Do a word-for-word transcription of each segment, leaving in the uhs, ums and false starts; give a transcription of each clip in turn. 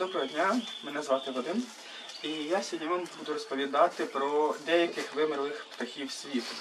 Доброго дня, мене звати Вадим, і я сьогодні вам буду розповідати про деяких вимерлих птахів світу.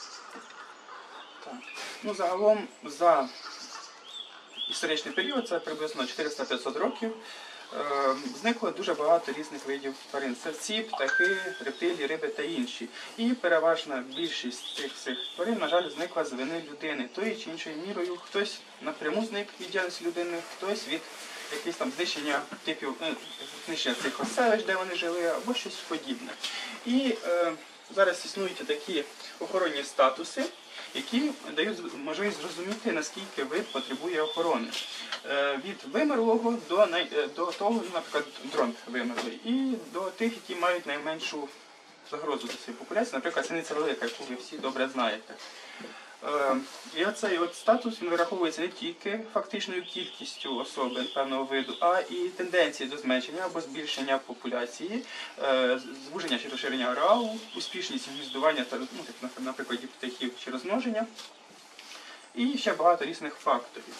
Так. Ну, загалом за історичний період, це приблизно чотириста-п'ятсот років, е зникло дуже багато різних видів тварин. Савці, птахи, рептилії, риби та інші. І переважна більшість цих всіх тварин, на жаль, зникла з вини людини. Тою чи іншою мірою хтось напряму зник від діяльності людини, хтось від якісь там знищення типів, знищення цих оселищ, де вони жили, або щось подібне. І е, зараз існують такі охоронні статуси, які дають можливість зрозуміти, наскільки вид потребує охорони. Е, від вимерлого до, до того, наприклад, дрон вимерлий, і до тих, які мають найменшу загрозу до цієї популяції, наприклад, синиця велика, яку ви всі добре знаєте. І оцей от статус він вираховується не тільки фактичною кількістю особин певного виду, а і тенденції до зменшення або збільшення популяції, звуження чи розширення ареалу, успішність гніздування, ну, наприклад, птахів чи розмноження, і ще багато різних факторів.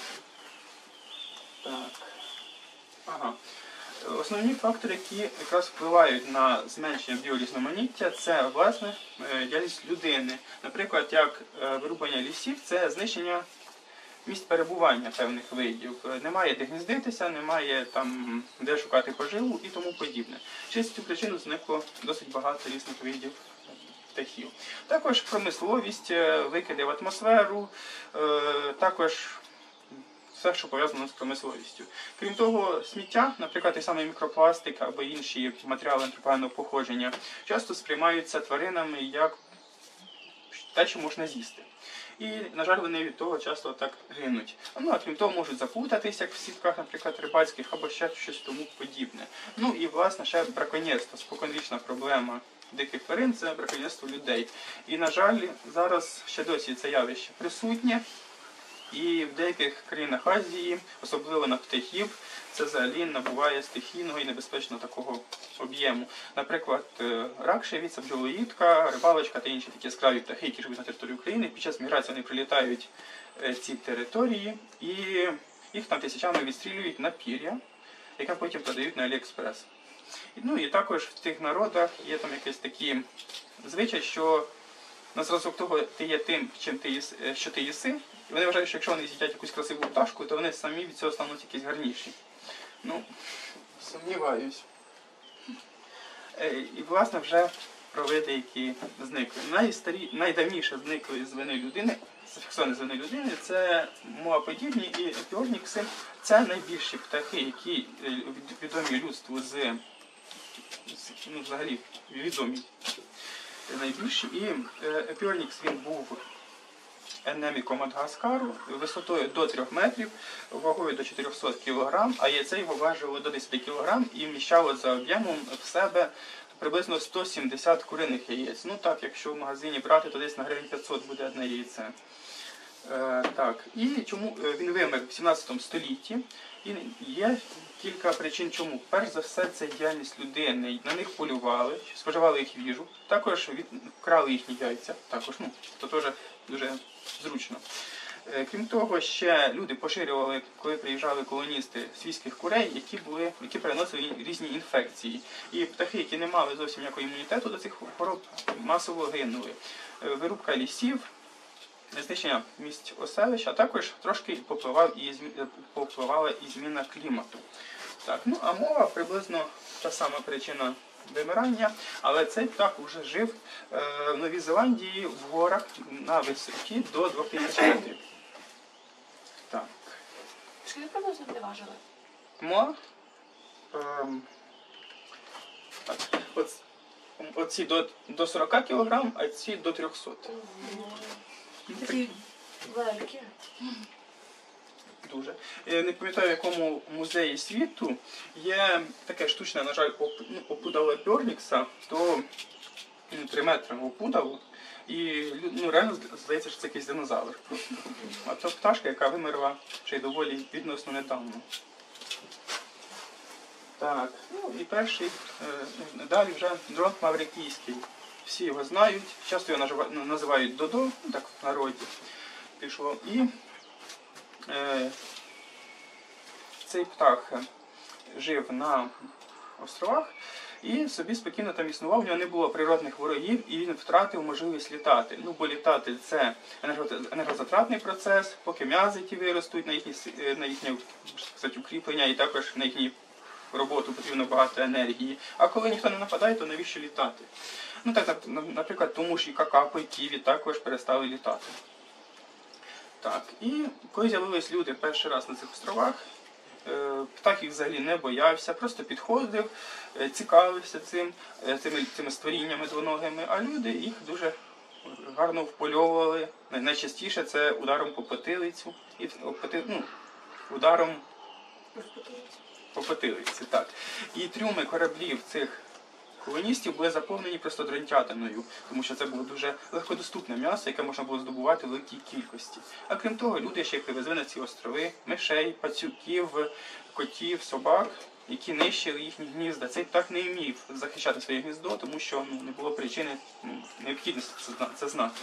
Так. Ага. Основні фактори, які якраз впливають на зменшення біорізноманіття, це, власне, діяльність людини. Наприклад, як вирубання лісів – це знищення місць перебування певних видів. Немає де гніздитися, немає там де шукати поживу і тому подібне. Через цю причину зникло досить багато різних видів птахів. Також промисловість, викиди в атмосферу, також все, що пов'язано з промисловістю. Крім того, сміття, наприклад, той самий мікропластик або інші матеріали антропогенного походження, часто сприймаються тваринами як те, що можна з'їсти. І, на жаль, вони від того часто так гинуть. Ну, а крім того, можуть заплутатись, як в сітках, наприклад, рибальських, або ще щось тому подібне. Ну і, власне, ще браконьєрство. Споконвічна проблема диких тварин – це браконьєрство людей. І, на жаль, зараз ще досі це явище присутнє. І в деяких країнах Азії, особливо на птахів, це взагалі набуває стихійного і небезпечного такого об'єму. Наприклад, рак, шевіця, бджолоїдка, рибалочка та інші такі яскраві птахи, які живуть на території України. Під час міграції вони прилітають ці території і їх там тисячами відстрілюють на пір'я, яке потім продають на Аліекспрес. Ну і також в цих народах є там якісь такі звичаї, що на зразок того ти є тим, чим ти їси, що ти їси. І вони вважають, що якщо вони з'їдять якусь красиву пташку, то вони самі від цього стануть якісь гарніші. Ну, сумніваюсь. І, власне, вже про види, які зникли. Найстарі, найдавніше зникли з вини людини, зафіксовані з вини людини, це моаподібні і епіорнікси. Це найбільші птахи, які відомі людству з, ну, взагалі, відомі найбільші. І епіорнікс, він був ендеміком Мадагаскару, висотою до трьох метрів, вагою до чотирьохсот кілограм, а яйце його важило до десяти кілограм і вміщало за об'ємом в себе приблизно сто сімдесят куриних яєць. Ну так, якщо в магазині брати, то десь на гривень п'ятсот буде одне яйце. Е, так. І чому він вимер в сімнадцятому столітті? І є кілька причин чому. Перш за все, це діяльність людини. На них полювали, споживали їх їжу, також від... крали їхні яйця, також, ну, то теж дуже зручно. Крім того, ще люди поширювали, коли приїжджали колоністи, свійських курей, які були, які переносили різні інфекції. І птахи, які не мали зовсім ніякого імунітету до цих хвороб, масово гинули. Вирубка лісів, знищення місць оселищ, а також трошки попливав і, попливала і зміна клімату. Так, ну, а мова приблизно та сама причина вимирання, але цей птах вже жив е, в Новій Зеландії в горах на висоті до двох тисяч метрів. Так. Скільки приблизно вони важили? Мо? Ем, так. Оц, оці до, до сорока кілограм, а ці до трьохсот. Такі великі. Дуже. Я не пам'ятаю, в якому музеї світу є таке штучне, на жаль, опудало епіорнікса, то три метри опудало, і, ну, реально здається, що це якийсь динозавр просто. А це пташка, яка вимерла ще й доволі відносно недавно. Так, ну і перший, е, далі вже дрон маврикійський. Всі його знають, часто його називають Додо, ну, так в народі пішло. І е, цей птах жив на островах і собі спокійно там існував, у нього не було природних ворогів і він втратив можливість літати. Ну, бо літати – це енергозатратний процес, поки м'язи ті виростуть на їхнє, на їхнє сказати, укріплення і також на їхню роботу потрібно багато енергії. А коли ніхто не нападає, то навіщо літати? Ну так, наприклад, тому ж і какапи, ківі також перестали літати. Так, і коли з'явились люди перший раз на цих островах, птах їх взагалі не боявся, просто підходив, цікавився цим, цими, цими створіннями двоногими, а люди їх дуже гарно впольовували. Найчастіше це ударом по потилицю, і, ну, ударом по потилиці, так. І трюми кораблів цих колоністів були заповнені просто дрантятиною, тому що це було дуже легкодоступне м'ясо, яке можна було здобувати в великій кількості. А крім того, люди ще й привезли на ці острови мишей, пацюків, котів, собак, які нищили їхні гнізда. Цей птах не вмів захищати своє гніздо, тому що ну, не було причини, ну, необхідності це знати.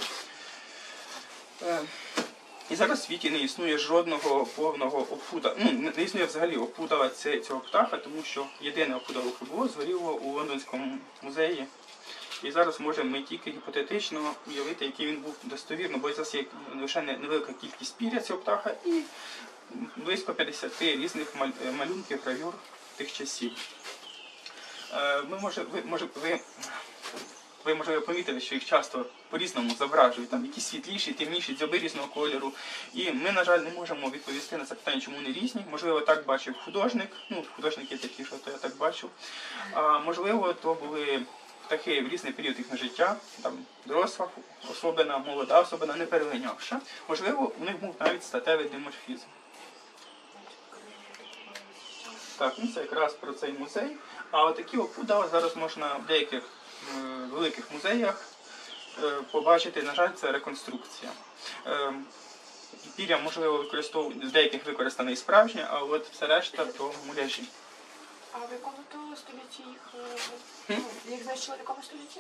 І зараз в світі не існує жодного повного опуда, ну не існує взагалі опудала цього птаха, тому що єдине опудало, яке було, згоріло у Лондонському музеї. І зараз можемо ми тільки гіпотетично уявити, який він був достовірно, бо зараз є лише невелика кількість пір'я цього птаха і близько п'ятдесят різних малюнків, гравюр тих часів. Ми, може, ви, може, ви, ви, можливо, помітили, що їх часто по-різному зображують, там якісь світліші, темніші, дзьоби різного кольору. І ми, на жаль, не можемо відповісти на це питання, чому вони різні. Можливо, так бачив художник, ну, художники такі, що то я так бачив. А можливо, то були птахи в різний період їхнього життя, там доросла особина, молода особина, не перелинявша. Можливо, у них був навіть статевий диморфізм. Так, ну це якраз про цей музей. А отакі опудала зараз можна в деяких е, великих музеях е, побачити. На жаль, це реконструкція. Е, пір'я, можливо, використовують, з деяких використане і справжнє, а от все решта то муляжі. А в якому то столітті їх, ну, їх знайшли в якому столітті?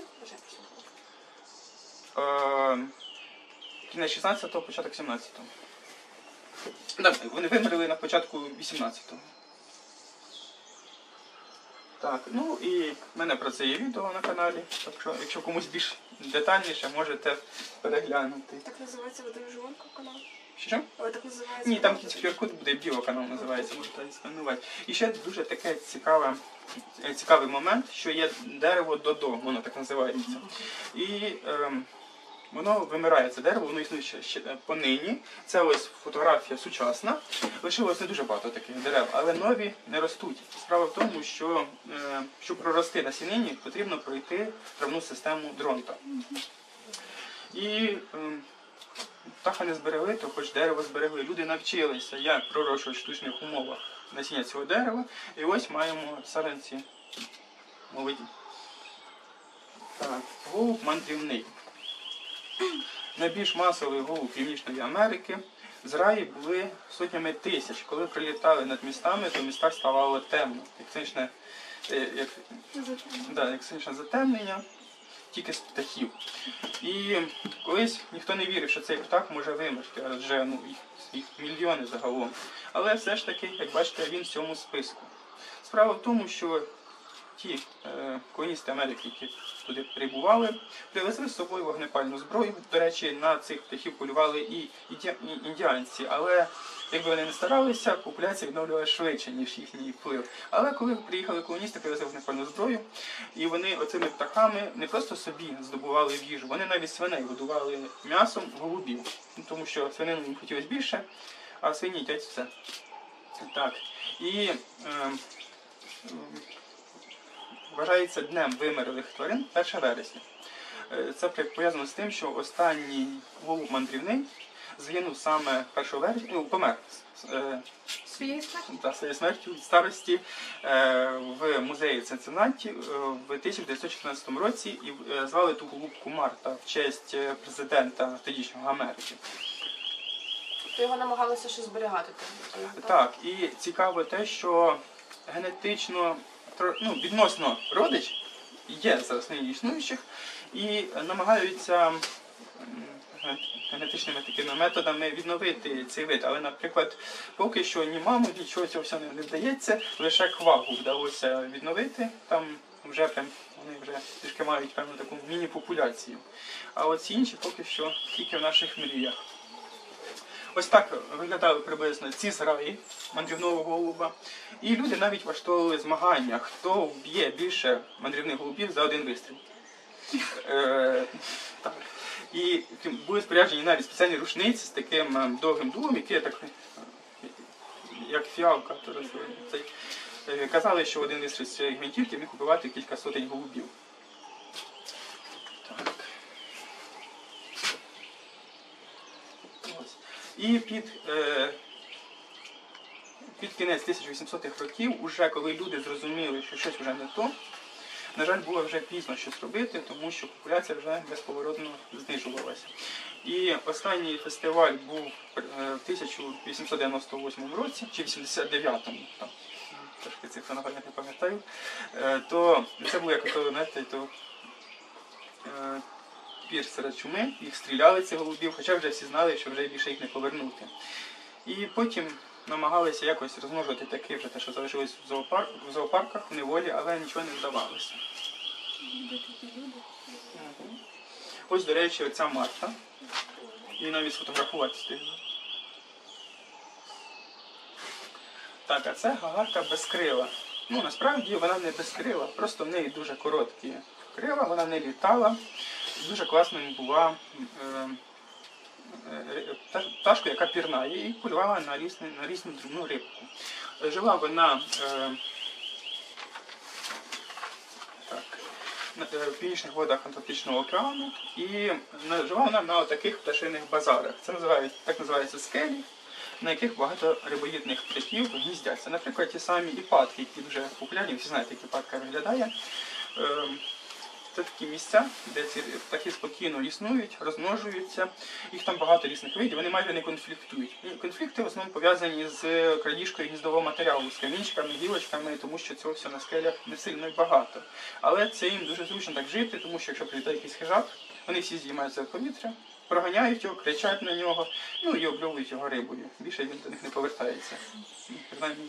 Е, кінець шістнадцятого, початок сімнадцятого. Так, вони вимерли на початку вісімнадцятого. Так, ну і в мене про це є відео на каналі, так що, якщо комусь більш детальніше, можете переглянути. Так називається водовижуванка канал? Що? Але так називається? Ні, там кю ар код буде, біоканал називається, можете сканувати. І ще дуже таке цікаве, цікавий момент, що є дерево Додо, воно так називається. І ем, воно вимирає, це дерево, воно існує ще, ще понині. Це ось фотографія сучасна. Лишилось не дуже багато таких дерев, але нові не ростуть. Справа в тому, що е, щоб прорости на сінині, потрібно пройти травну систему Дронта. І е, птаха не зберегли, то хоч дерево зберегли. Люди навчилися, як пророщувати в штучних умовах насіння цього дерева. І ось маємо саджанці молоді. Так, голуб мандрівний. Найбільш масовий голуб Північної Америки. Зраї були сотнями тисяч. Коли прилітали над містами, то в містах ставало темно. Як сонячне, як, да, як сонячне затемнення, тільки з птахів. І колись ніхто не вірив, що цей птах може вимерти, адже ну, їх, їх мільйони загалом. Але все ж таки, як бачите, він в цьому списку. Справа в тому, що ті е, колоністи Америки, які туди прибували, привезли з собою вогнепальну зброю. До речі, на цих птахів полювали і індіанці, але якби вони не старалися, популяція відновлювалася швидше, ніж їхній вплив. Але коли приїхали колоністи, привезли вогнепальну зброю, і вони оцими птахами не просто собі здобували в їжу, вони навіть свиней годували м'ясом голубів, тому що свинину їм хотілося більше, а свині їдять все. Так. І е, вважається днем вимерлих тварин перше вересня. Це пов'язано з тим, що останній голуб мандрівний загинув саме першого вересня, ну, помер своєю смертю? та, своєю смертю від старості в музеї Цинциннаті в тисяча дев'ятсот чотирнадцятому році і звали ту голубку Марта в честь президента тодішнього Америки. То його намагалися ще зберігати? Так, і цікаво те, що генетично, ну, відносно родич є зараз нині існуючих і намагаються генетичними такими методами відновити цей вид. Але, наприклад, поки що ні маму, нічого цього всього не вдається, лише квагу вдалося відновити. Там вже прям вони вже трішки мають певну таку міні-популяцію. А от ці інші поки що тільки в наших мріях. Ось так виглядали приблизно ці зграї мандрівного голуба. І люди навіть влаштовували змагання, хто вб'є більше мандрівних голубів за один вистріл. Е, так. І були споряджені навіть спеціальні рушниці з таким довгим дулом, який так, як фіалка. Цей. Казали, що один вистріл з цієї гвинтівки міг убивати кілька сотень голубів. Так. Ось. І під, е, під кінець тисяча вісімсотих років, уже коли люди зрозуміли, що щось вже не то, на жаль, було вже пізно щось робити, тому що популяція вже безповоротно знижувалася. І останній фестиваль був в тисяча вісімсот дев'яносто восьмому році, чи вісімдесят дев'ятому, там, трошки цифру нагадати не пам'ятаю, то це було як ото, знаєте, то е, пір серед чуми, їх стріляли ці голубів, хоча вже всі знали, що вже більше їх не повернути. І потім намагалися якось розмножувати таке вже те, що залишилось в, зоопарк, в зоопарках, в неволі, але нічого не вдавалося. Угу. Ось, до речі, оця Марта. Її навіть сфотографувати встигли. Так, а це гагарка безкрила. Ну, насправді вона не безкрила, просто в неї дуже короткі крила, вона не літала. Дуже класною була е, е, пташка, яка пірнає, і полювала на різну, на різну дрібну рибку. Жила вона е, так, в північних водах Атлантичного океану, і жила вона на таких пташиних базарах. Це називають, так називаються скелі, на яких багато рибоїдних птахів гніздяться. Наприклад, ті самі іпатки, які дуже популярні, всі знаєте, як іпатка виглядає. Це такі місця, де ці птахи спокійно існують, розмножуються, їх там багато різних видів, вони майже не конфліктують. І конфлікти в основному пов'язані з крадіжкою гніздового матеріалу, з камінчиками, гілочками, тому що цього всього на скелях не сильно й багато. Але це їм дуже зручно так жити, тому що якщо прилітає якийсь хижак, вони всі зіймаються в повітря, проганяють його, кричать на нього, ну і обльовують його рибою. Більше він до них не повертається. Принаймні,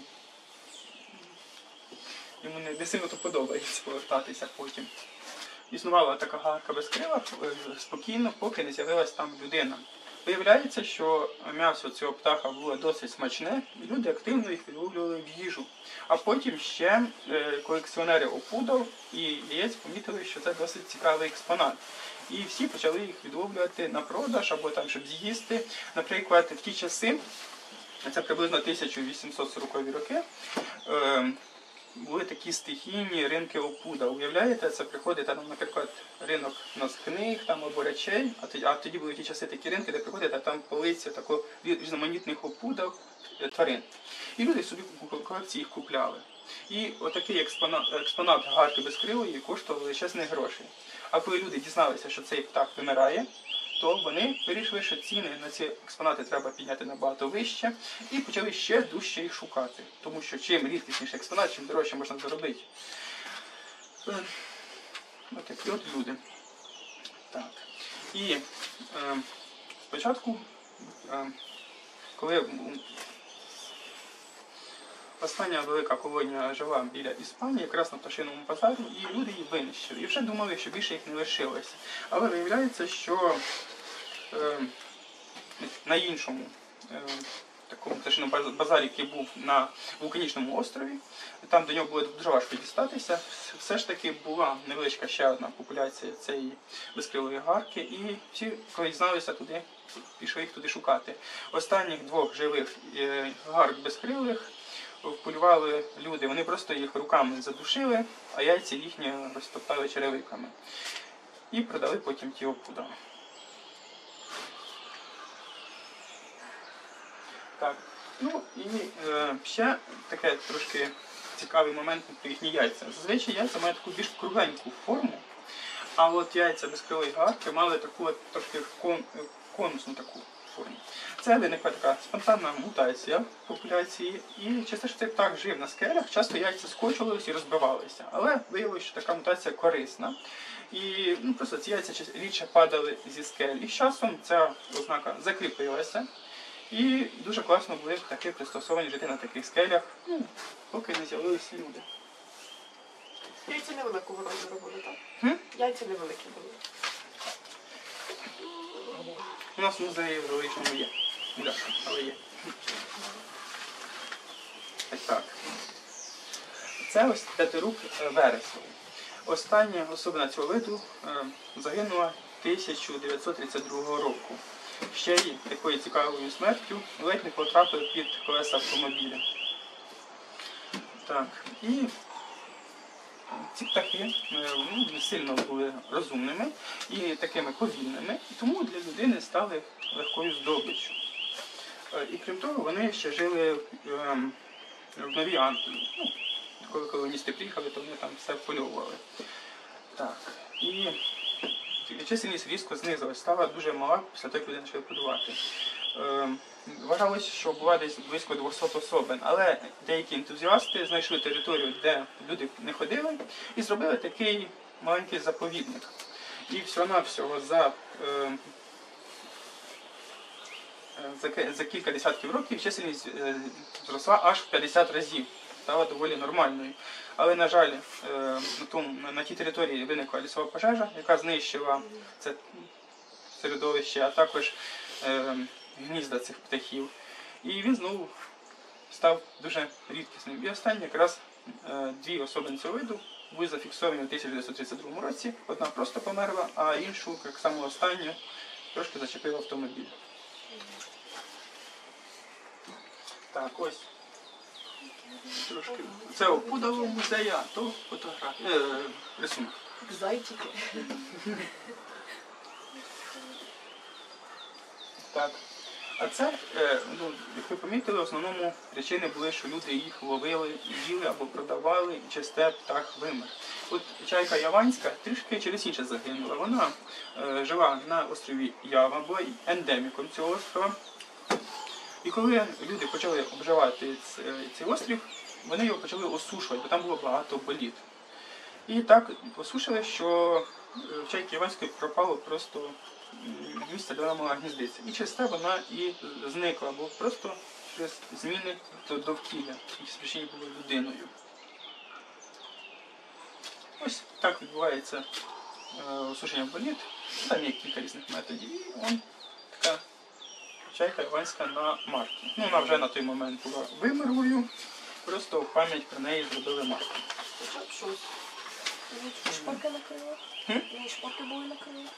йому не, не сильно то подобається повертатися потім. Існувала така гагарка безкрила спокійно, поки не з'явилась там людина. Виявляється, що м'ясо цього птаха було досить смачне, і люди активно їх відловлювали в їжу. А потім ще колекціонери опудал і яєць помітили, що це досить цікавий експонат. І всі почали їх відловлювати на продаж або там, щоб з'їсти. Наприклад, в ті часи, це приблизно тисяча вісімсот сорокові роки, були такі стихійні ринки опуда. Уявляєте, це приходить, там, наприклад, ринок книг там, або речей, а тоді, а тоді були ті часи такі ринки, де приходять, а там полиця тако різноманітних опудок тварин. І люди собі в колекції їх купляли. І отакий експонат, експонат гагарки безкрилої коштував величезних грошей. А коли люди дізналися, що цей птах вимирає, то вони вирішили, що ціни на ці експонати треба підняти набагато вище, і почали ще дужче їх шукати. Тому що чим рідкісніший експонат, чим дорожче можна заробити. Ось такі от люди. Так. І е, спочатку, е, коли остання велика колонія жила біля Іспанії, якраз на пташиному базарі, і люди її винищили. І вже думали, що більше їх не лишилося. Але виявляється, що е, на іншому е, такому пташиному базарі, який був на Вулканічному острові, там до нього було дуже важко дістатися, все ж таки була невеличка ще одна популяція цієї безкрилої гагарки, і всі, коли дізналися туди, пішли їх туди шукати. Останніх двох живих е, гагарок безкрилих вполювали люди, вони просто їх руками задушили, а яйця їхні розтоптали черевиками. І продали потім ті опудала. Так, ну і е, ще таке трошки цікавий момент про їхні яйця. Зазвичай яйця мають таку більш кругленьку форму, а от яйця безкрилої гагарки мали таку от, трошки кон, конусну таку формі. Це виникла така спонтанна мутація популяції, і через те, що цей птах жив на скелях, часто яйця скочувалися і розбивалися. Але виявилося, що така мутація корисна. І ну, просто ці яйця рідше падали зі скель. І з часом ця ознака закріпилася. І дуже класно були птахи пристосовані жити на таких скелях, ну, поки не з'явилися люди. Яйця невеликого розміру були, так? Хм? Яйця невеликі були. У нас в музеї в Роличному є. Да, але є. Так, так. Це ось п'ятирук вересов. Остання особина цього виду е, загинула тисяча дев'ятсот тридцять другого року. Ще й такою цікавою смертю ледь не потрапив під колеса автомобіля. Так, і ці птахи ну, не сильно були розумними і такими повільними, і тому для людини стали легкою здобиччю. І крім того, вони ще жили в Новій Англії. Ну, коли колоністи приїхали, то вони там все впольовували. Так, і чисельність різко знизилась, стала дуже мала після того, як люди почали полювати. Вважалося, що була десь близько двісті особин, але деякі ентузіасти знайшли територію, де люди не ходили, і зробили такий маленький заповідник. І всього-навсього за, е, за, за кілька десятків років чисельність е, зросла аж в п'ятдесят разів, стала доволі нормальною. Але, на жаль, е, на, тому, на тій території виникла лісова пожежа, яка знищила це середовище, а також е, гнізда цих птахів. І він знову став дуже рідкісним. І останні якраз е, дві особини цього виду були зафіксовані у тисяча дев'ятсот тридцять другому році. Одна просто померла, а іншу, як саму останню, трошки зачепив автомобіль. Так, ось. Трошки. Це опудало музею, а то фотографія, е, рисунок. Зайчики. Так. А це, ну, як ви помітили, в основному причини були, що люди їх ловили, їли або продавали, і через те птах вимер. От чайка яванська трішки через інше загинула. Вона е, жила на острові Ява, була ендеміком цього острова. І коли люди почали обживати цей острів, вони його почали осушувати, бо там було багато боліт. І так осушили, що в чайки яванської пропало просто місце, де вона могла гніздитися. І через те вона і зникла, бо просто через зміни довкілля, які спричинені були людиною. Ось так відбувається е, осушення боліт. Там є кілька різних методів. І он така чайка яванська на марки. Ну, вона вже на той момент була вимерлою, просто в пам'ять про неї зробили марки. Хоча б щось. Шпорки накрили? І шпорки були накрили?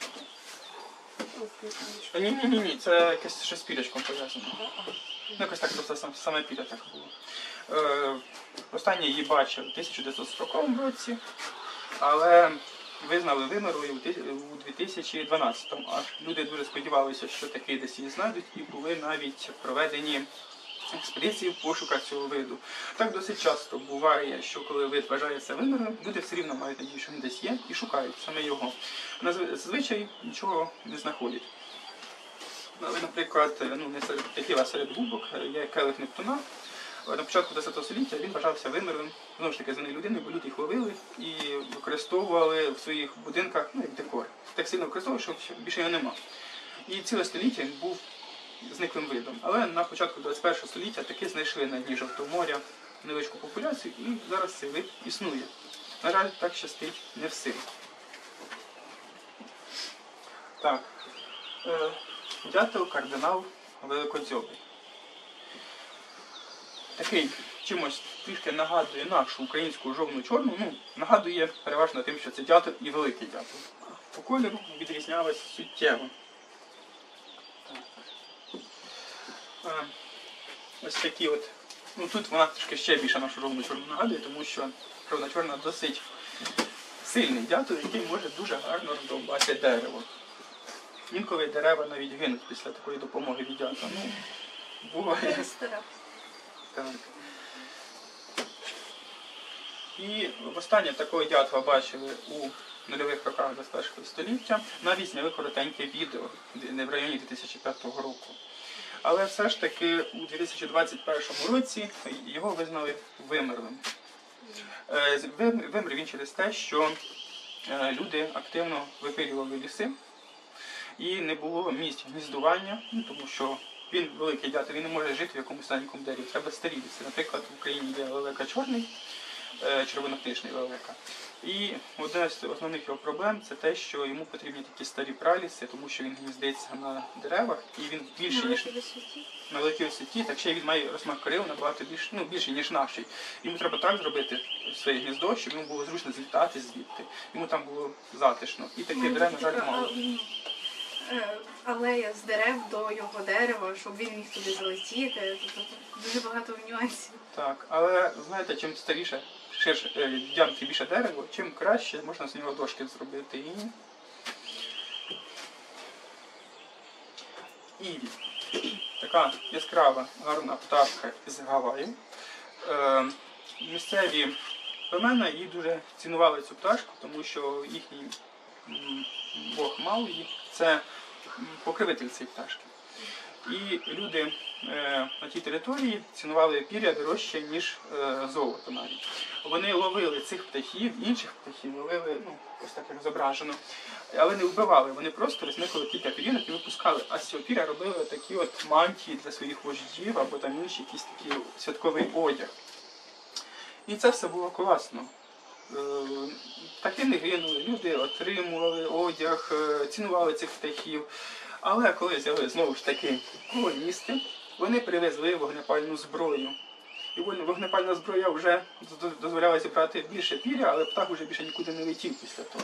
Ні-ні-ні, ні, це якесь щось з пірячком пов'язано. Ну, якось так просто саме піря так було. Е, останнє її бачив у тисяча дев'ятсот сороковому році, але визнали вимерлою у дві тисячі дванадцятому. Аж люди дуже сподівалися, що таки десь її знайдуть, і були навіть проведені експедиції в пошуках цього виду. Так досить часто буває, що коли вид вважається вимерлим, люди все рівно мають надію, що він десь є, і шукають саме його. Зазвичай нічого не знаходять. Наприклад, ну, не серед птахів, а серед губок є келих Нептуна. На початку десятого століття він вважався вимерлим, знову ж таки, за людини, бо люди їх ловили і використовували в своїх будинках, ну, як декор. Так сильно використовували, що більше його нема. І ціле століття він був зниклим видом. Але на початку двадцять першого століття таки знайшли на дні Жовтого моря невеличку популяцію, і зараз цей вид існує. На жаль, так щастить не всім. Так. Е, дятел кардинал великодзьобий. Такий чимось трішки нагадує нашу українську жовну-чорну, ну, нагадує переважно тим, що це дятел і великий дятел. По кольору відрізнялось суттєво. А, ось такі от, ну тут вона трішки ще більше нашу жовну-чорну нагадує, тому що жовна-чорна досить сильний дятел, який може дуже гарно роздовбати дерево. Інколи дерева навіть гинуть після такої допомоги від дятла. Ну, буває. Так. І востаннє такого дятла бачили у нульових роках двадцять першого століття. Навіть зняли коротеньке відео в районі дві тисячі п'ятого року. Але все ж таки у дві тисячі двадцять першому році його визнали вимерлим. Е, вим- Вимер він через те, що е, люди активно випилювали ліси і не було місць гніздування, ну, тому що він великий дятел, він не може жити в якомусь маленькому дереві. Треба старі ліси. Наприклад, в Україні є лелека чорний, е, червонокнижний лелека. І одна з основних його проблем це те, що йому потрібні такі старі праліси, тому що він гніздиться на деревах і він більше, ніж на великій висоті, так ще він має розмах крил набагато більше, ну, більше, ніж наший. Йому треба так зробити своє гніздо, щоб йому було зручно злітати звідти. Йому там було затишно. І таких дерев, на жаль, мало. Алея з дерев до його дерева, щоб він міг туди залетіти. Тобто дуже багато нюансів. Так, але знаєте, чим старіше, ширше, е, діаметр більше дерево, чим краще можна з нього дошки зробити. І... Іві. Така яскрава, гарна пташка з Гаваї. Е, місцеві племена її дуже цінували цю пташку, тому що їхній м, бог Мауї – це покровитель цієї пташки. І люди е, на тій території цінували пір'я дорожче, ніж е, золото навіть. Вони ловили цих птахів, інших птахів, ловили, ну, ось так як зображено, але не вбивали, вони просто розмикали кілька пір'їнок і випускали. А з цього пір'я робили такі от мантії для своїх вождів або там інші якісь такі святковий одяг. І це все було класно. Птахи не гинули, люди отримували одяг, цінували цих птахів. Але коли з'явилися знову ж таки колоністи, вони привезли вогнепальну зброю. І вогнепальна зброя вже дозволяла зібрати більше пір'я, але птах вже більше нікуди не летів після того.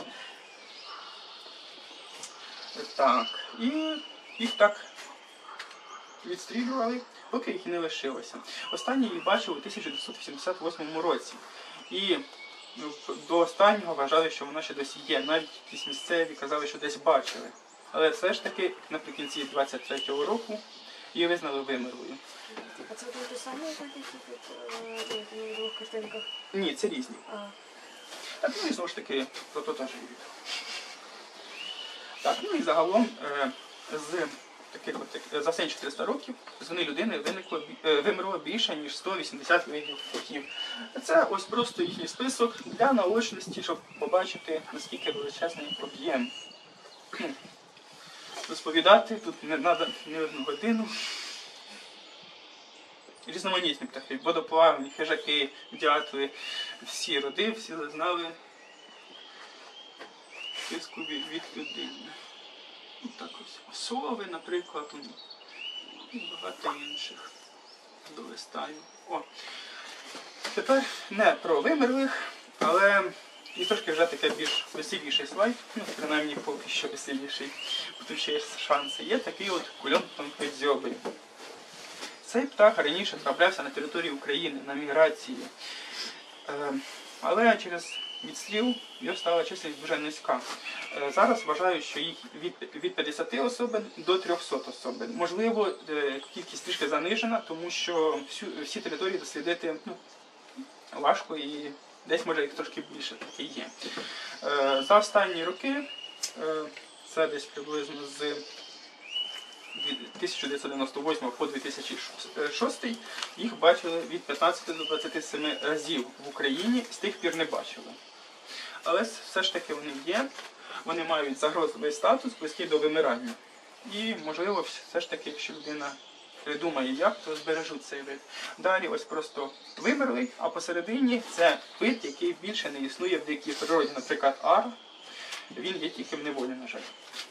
Так, і їх так відстрілювали, поки їх і не лишилося. Останній їх бачив у тисяча дев'ятсот вісімдесят восьмому році. І до останнього вважали, що вона ще досі є. Навіть якісь місцеві казали, що десь бачили. Але все ж таки наприкінці двадцять третього року її визнали вимерлою. А це те саме, як на двох картинках? Ні, це різні. А. Так, ну і знову ж таки, про то теж вірю. Так, ну і загалом е, з таких от, за останні чотириста років з вини людини виникло, е, вимерло більше, ніж сто вісімдесят видів птахів. Це ось просто їхній список для наочності, щоб побачити, наскільки величезний об'єм. Розповідати тут не треба не одну годину. Різноманітні птахи, водоплавні, хижаки, дятли, всі роди, всі знали списку від, від людини. Ну, так ось. Сови, наприклад, і багато інших долистаю. О. Тепер не про вимерлих, але і трошки вже таке більш веселіший слайд, ну, принаймні поки що веселіший, тому що є шанси. Є такий от кульон тонкодзьобий. Цей птах раніше траплявся на території України, на міграції. Е, але через відстріл його стала чисельність дуже низька. Е, зараз вважаю, що їх від, від п'ятдесяти особин до трьохсот особин. Можливо, е, кількість трішки занижена, тому що всю, всі території дослідити ну, важко і десь може їх трошки більше таки є. Е, за останні роки, е, це десь приблизно з тисяча дев'ятсот дев'яносто восьмого по дві тисячі шостий, їх бачили від п'ятнадцяти до двадцяти семи разів в Україні, з тих пір не бачили. Але все ж таки вони є, вони мають загрозливий статус, близький до вимирання. І, можливо, все ж таки, якщо людина придумає як, то збережуть цей вид. Далі ось просто вимерлий, а посередині це вид, який більше не існує в дикій природі. Наприклад, ар, він є тільки в неволі, на жаль.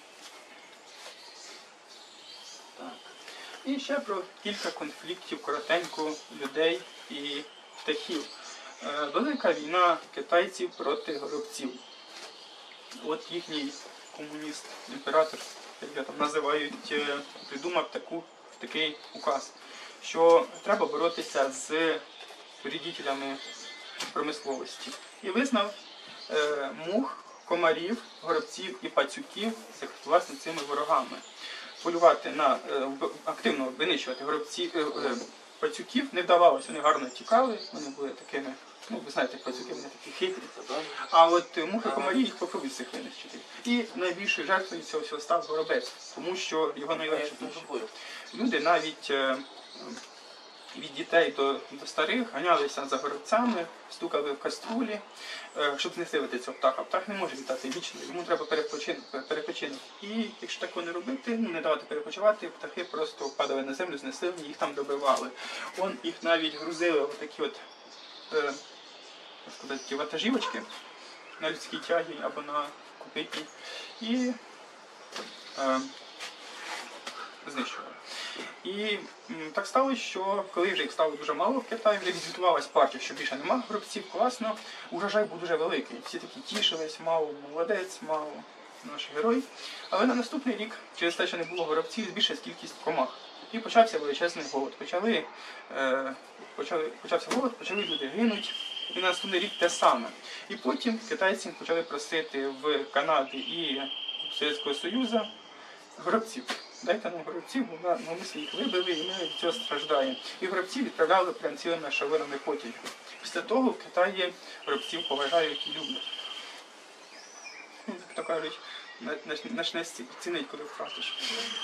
Так. І ще про кілька конфліктів, коротенько, людей і птахів. Велика війна китайців проти горобців. От їхній комуніст, імператор, як його там називають, придумав таку, такий указ, що треба боротися з вредителями промисловості. І визнав е, мух, комарів, горобців і пацюків з власне цими ворогами. Полювати на, е, активно винищувати горобців, е, е, пацюків не вдавалося, вони гарно тікали, вони були такими, ну ви знаєте, пацюки, вони такі хитрі. А от мухи, комарі їх попробують всіх винищити. І найбільшою жертвою цього всього став горобець, тому що його найлегше знищити. Люди навіть е, від дітей до, до старих ганялися за горобцями, стукали в каструлі, е, щоб знесилити цього птаха. Птах не може літати вічно, йому треба перепочинок. І якщо такого не робити, ну, не давати перепочивати, птахи просто падали на землю, знеслили, їх там добивали. Он їх навіть грузили в такі от, е, сказати, вантажівочки на людській тягі або на копиті і е, знищували. І м, так сталося, що коли вже їх стало дуже мало в Китаї, вже відзвітувалась партія, що більше немає горобців, класно, урожай був дуже великий. Всі такі тішились, мав молодець, мав наш герой. Але на наступний рік, через те, що не було горобців, збільшилась кількість комах. І почався величезний голод. Почали, е, почали, почався голод, почали люди гинуть. І на наступний рік те саме. І потім китайці почали просити в Канаді і Совєтського Союзу горобців. Дайте нам горобців, бо ми своїх вибили і ми від цього страждаємо. І горобців відправляли прям цілими шавинами потягів. Після того в Китаї горобців поважають і люблять. Ну, як то кажуть, почне цінить, коли втратиш.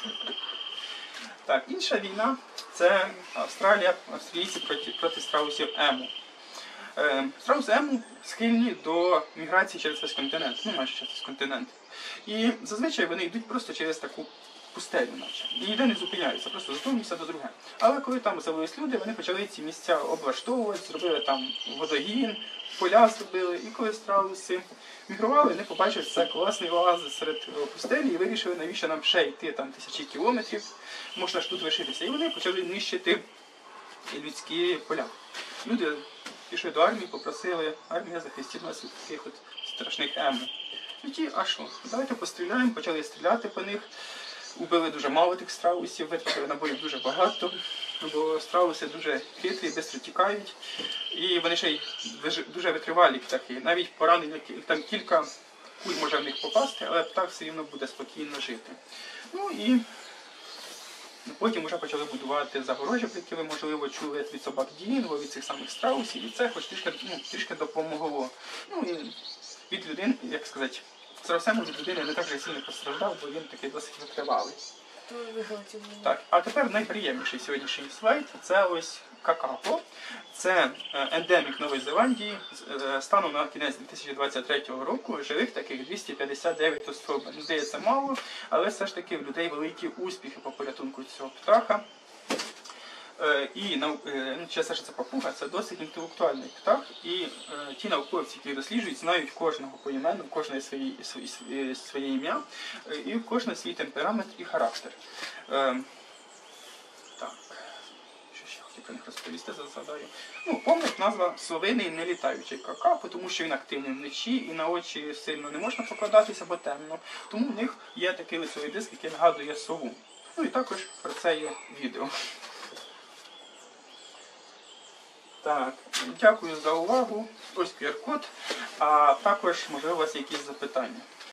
Так, інша війна – це Австралія, австралійці проти, проти страусів Ему. Е, страуси Ему схильні до міграції через весь континент, ну майже через весь континент. І зазвичай вони йдуть просто через таку пустелю, наче. І ніде не зупиняються, просто з одного місця до другого. Але коли там з'явились люди, вони почали ці місця облаштовувати, зробили там водогін, поля зробили. І коли страуси мігрували, вони побачили, що це класний оазис серед пустелі і вирішили, навіщо нам ще йти там тисячі кілометрів, можна ж тут лишитися. І вони почали нищити людські поля. Люди пішли до армії, попросили, армія захистить нас від таких от страшних Ему. І ті, а що, давайте постріляємо, почали стріляти по них. Убили дуже мало тих страусів, витратили набоїв дуже багато, бо страуси дуже хитрі, швидко тікають. І вони ще й дуже витривалі птахи. Навіть поранення, там кілька куль може в них попасти, але птах все рівно буде спокійно жити. Ну і потім вже почали будувати загорожі, про які ви, можливо, чули від собак Дінго, від цих самих страусів. І це хоч трішки, ну, трішки допомогло. Ну і від людей, як сказати, страусем від людини не так вже сильно постраждав, бо він такий досить витривалий. Так, а тепер найприємніший сьогоднішній слайд – це ось какапо. Це ендемік Нової Зеландії. Станом на кінець дві тисячі двадцять третього року живих таких двісті п'ятдесят дев'ять особин. Здається, мало, але все ж таки в людей великі успіхи по порятунку цього птаха. І ну, через те, що це папуга, це досить інтелектуальний птах, і е, ті науковці, які досліджують, знають кожного поіменно, кожне своє, своє, своє ім'я, і кожен свій темперамент і характер. Е, так, що ще хотів про них розповісти, згадаю. Ну, повна назва совиний нелітаючий какапо, тому що він активний вночі і на очі сильно не можна покладатися, бо темно. Тому в них є такий лицевий диск, який нагадує сову. Ну і також про це є відео. Так, дякую за увагу. Ось кю ар код, а також, можливо, у вас є якісь запитання.